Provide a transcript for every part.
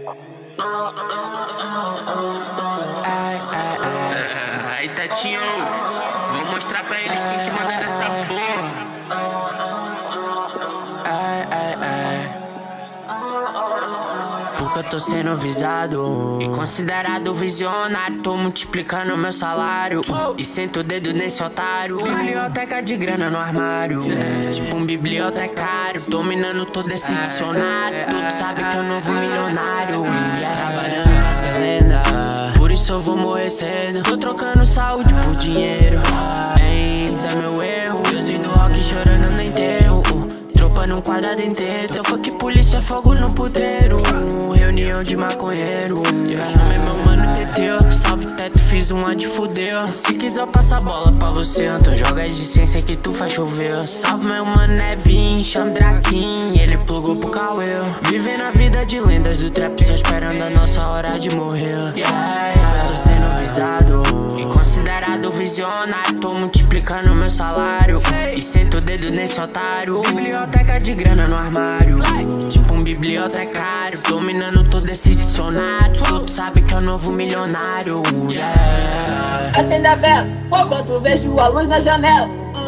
Aí, Tatinho, vou mostrar pra eles quem que manda nessa porra. Porque eu tô sendo visado e considerado visionário. Tô multiplicando meu salário e sento o dedo nesse otário. Biblioteca de grana no armário, tipo um bibliotecário, dominando todo esse dicionário. Todos sabem que eu novo milionário. Trabalhando pra ser lenda, por isso eu vou morrer cedo. Tô trocando saúde por dinheiro, isso é meu erro. Deuses do rock chorando no enterro, tropa num quadrado inteiro. Eu fuck polícia, fogo no puteiro, reunião de maconheiro. Eu chamei meu mano TT, salve teto, fiz uma de fuder. Se quiser eu passo a bola pra você, então joga de ciência que tu faz chover. Salve meu mano Nevin, chama Draquin, ele plugou pro Cauê. Vivendo a vida de lendas do trap, só esperando a nossa hora de morrer. Eu tô sendo visado e considerado visionário. Tô multiplicando meu salário e sento o dedo nesse otário. Biblioteca de grana no armário, tipo um bibliotecário, dominando todo esse dicionário. Todos sabem que é o novo milionário. Acenda a vela, fogo quando vejo a luz na janela.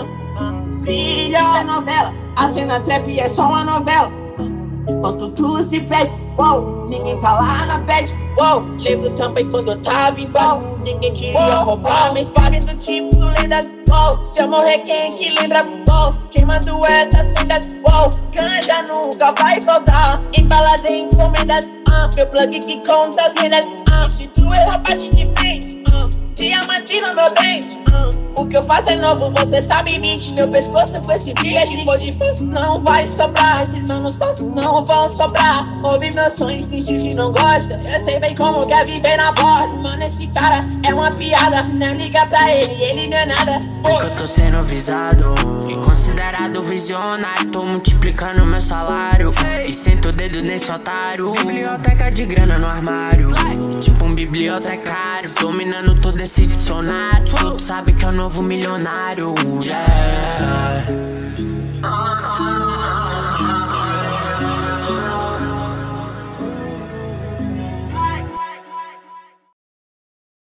Brilha a novela, a cena trap é só uma novela. Enquanto tudo se pede, wow, ninguém tá lá na pede, wow. Lembro também quando eu tava embaixo, ninguém queria roubar meu espaço. Do tipo lendas, wow. Se eu morrer quem que lembra, wow. Quem mandou essas vendas, wow. Canja nunca vai faltar, embalas em encomendas, meu plug que conta as rendas, se tu errar bate de frente, diamante no meu dente, o que eu faço é novo, você sabe, bitch. Meu pescoço com esse brilho, se for difícil não vai sobrar. Esses manos falsos não vão sobrar. Ouve meu sonho e finge que não gosta. Eu sei bem como quer viver na borda. Mano, esse cara é uma piada, não liga pra ele não é nada. Porque eu tô sendo visado e considerado visionário. Tô multiplicando meu salário e sento o dedo nesse otário. Biblioteca de grana no armário, tipo um bibliotecário, dominando todo esse dicionário. Todos sabem que é o novo milionário.